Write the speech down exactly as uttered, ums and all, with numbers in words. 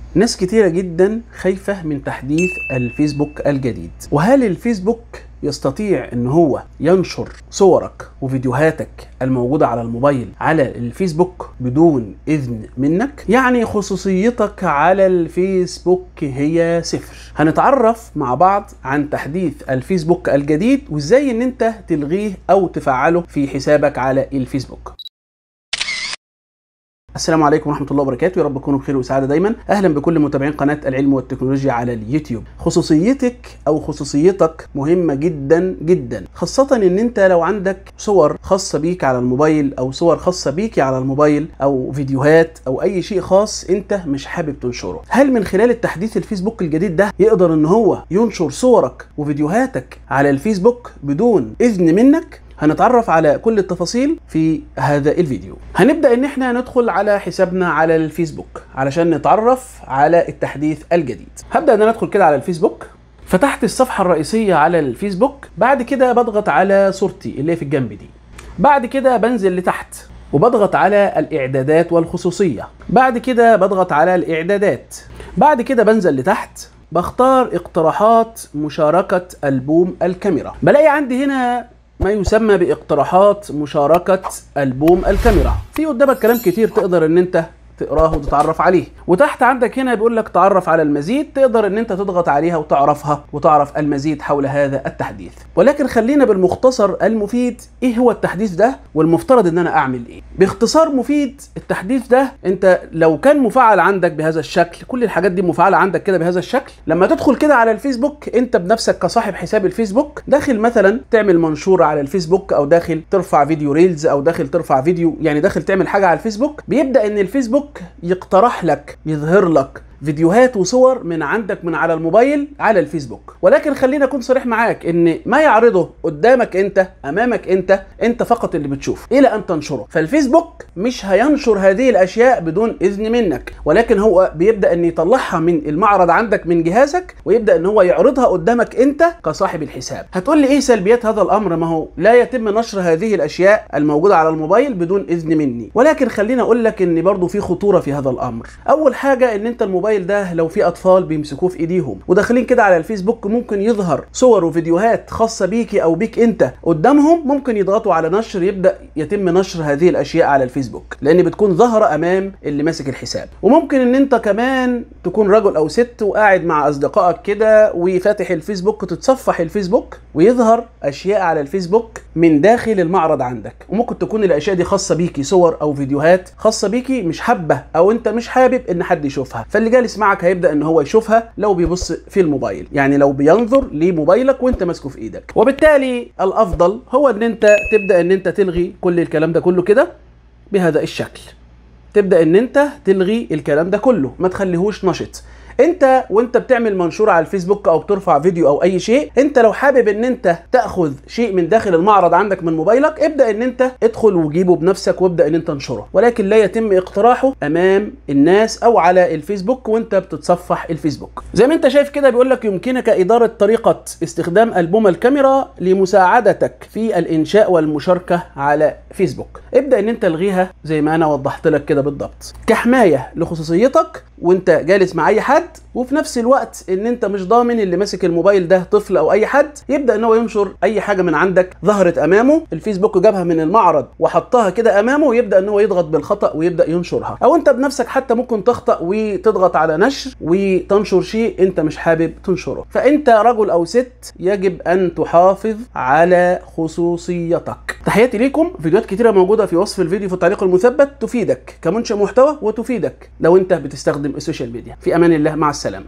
ناس كتيرة جدا خايفة من تحديث الفيسبوك الجديد، وهل الفيسبوك يستطيع ان هو ينشر صورك وفيديوهاتك الموجودة على الموبايل على الفيسبوك بدون اذن منك؟ يعني خصوصيتك على الفيسبوك هي صفر. هنتعرف مع بعض عن تحديث الفيسبوك الجديد وازاي ان انت تلغيه او تفعله في حسابك على الفيسبوك. السلام عليكم ورحمة الله وبركاته، يا رب تكونوا بخير وسعادة دايما. اهلا بكل متابعين قناة العلم والتكنولوجيا على اليوتيوب. خصوصيتك او خصوصيتك مهمة جدا جدا، خاصة ان انت لو عندك صور خاصة بيك على الموبايل او صور خاصة بيك على الموبايل او فيديوهات او اي شيء خاص انت مش حابب تنشره. هل من خلال التحديث الفيسبوك الجديد ده يقدر ان هو ينشر صورك وفيديوهاتك على الفيسبوك بدون اذن منك؟ هنتعرف على كل التفاصيل في هذا الفيديو. هنبدأ ان احنا ندخل على حسابنا على الفيسبوك علشان نتعرف على التحديث الجديد. هبدأ ان انا ادخل كده على الفيسبوك، فتحت الصفحة الرئيسية على الفيسبوك، بعد كده بضغط على صورتي اللي هي في الجنب دي، بعد كده بنزل لتحت وبضغط على الاعدادات والخصوصية، بعد كده بضغط على الاعدادات، بعد كده بنزل لتحت بختار اقتراحات مشاركة ألبوم الكاميرا. بلاقي عندي هنا ما يسمى باقتراحات مشاركة ألبوم الكاميرا. في قدامك كلام كتير تقدر ان انت تقراه وتتعرف عليه، وتحت عندك هنا بيقول لك تعرف على المزيد، تقدر ان انت تضغط عليها وتعرفها وتعرف المزيد حول هذا التحديث. ولكن خلينا بالمختصر المفيد، ايه هو التحديث ده والمفترض ان انا اعمل ايه؟ باختصار مفيد، التحديث ده انت لو كان مفعل عندك بهذا الشكل، كل الحاجات دي مفعله عندك كده بهذا الشكل، لما تدخل كده على الفيسبوك انت بنفسك كصاحب حساب الفيسبوك، داخل مثلا تعمل منشور على الفيسبوك او داخل ترفع فيديو ريلز او داخل ترفع فيديو، يعني داخل تعمل حاجه على الفيسبوك، بيبدا ان الفيسبوك يقترح لك، يظهر لك فيديوهات وصور من عندك من على الموبايل على الفيسبوك. ولكن خلينا اكون صريح معاك ان ما يعرضه قدامك انت امامك انت انت فقط اللي بتشوف الى ان تنشره. فالفيسبوك مش هينشر هذه الاشياء بدون اذن منك، ولكن هو بيبدا ان يطلعها من المعرض عندك من جهازك ويبدا ان هو يعرضها قدامك انت كصاحب الحساب. هتقول لي ايه سلبيات هذا الامر؟ ما هو لا يتم نشر هذه الاشياء الموجوده على الموبايل بدون اذن مني. ولكن خلينا اقول لك ان برضو في خطوره في هذا الامر. اول حاجه ان انت الموبايل ده لو في اطفال بيمسكوه في ايديهم وداخلين كده على الفيسبوك، ممكن يظهر صور وفيديوهات خاصه بيكي او بيك انت قدامهم، ممكن يضغطوا على نشر، يبدا يتم نشر هذه الاشياء على الفيسبوك لان بتكون ظاهره امام اللي ماسك الحساب. وممكن ان انت كمان تكون رجل او ست وقاعد مع اصدقائك كده وفاتح الفيسبوك وتتصفح الفيسبوك ويظهر اشياء على الفيسبوك من داخل المعرض عندك، وممكن تكون الاشياء دي خاصه بيكي، صور او فيديوهات خاصه بيكي مش حابه او انت مش حابب ان حد يشوفها، فاللي جالس معك هيبدا ان هو يشوفها لو بيبص في الموبايل، يعني لو بينظر لموبايلك وانت ماسكه في ايدك. وبالتالي الافضل هو ان انت تبدا ان انت تلغي كل الكلام ده كله كده بهذا الشكل، تبدا ان انت تلغي الكلام ده كله، ما تخليهوش نشط. انت وانت بتعمل منشور على الفيسبوك او بترفع فيديو او اي شيء، انت لو حابب ان انت تاخذ شيء من داخل المعرض عندك من موبايلك، ابدا ان انت ادخل وجيبه بنفسك وابدا ان انت تنشره، ولكن لا يتم اقتراحه امام الناس او على الفيسبوك وانت بتتصفح الفيسبوك. زي ما انت شايف كده بيقول لك يمكنك اداره طريقه استخدام البوم الكاميرا لمساعدتك في الانشاء والمشاركه على فيسبوك. ابدا ان انت الغيها زي ما انا وضحت لك كده بالضبط، كحمايه لخصوصيتك وانت جالس مع اي حد، وفي نفس الوقت ان انت مش ضامن اللي ماسك الموبايل ده طفل او اي حد يبدا ان هو ينشر اي حاجه من عندك ظهرت امامه، الفيسبوك جابها من المعرض وحطها كده امامه ويبدا ان هو يضغط بالخطا ويبدا ينشرها، او انت بنفسك حتى ممكن تخطا وتضغط على نشر وتنشر شيء انت مش حابب تنشره. فانت رجل او ست يجب ان تحافظ على خصوصيتك. تحياتي ليكم، فيديوهات كتيره موجوده في وصف الفيديو في التعليق المثبت تفيدك كمنشئ محتوى وتفيدك لو انت بتستخدم السوشيال ميديا. في امان الله، مع السلامه.